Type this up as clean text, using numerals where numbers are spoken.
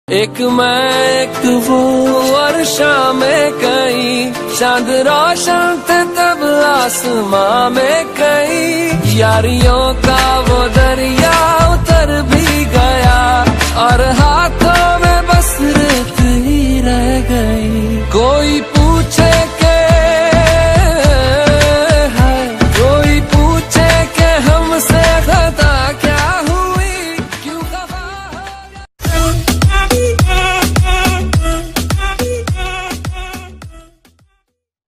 एक मैं एक वो वर्षा में कहीं चांद रोशन थे तब आसमां में कहीं यारियों का वो दरिया उतर भी गया और हाथों में बस रेत ही रह गई। कोई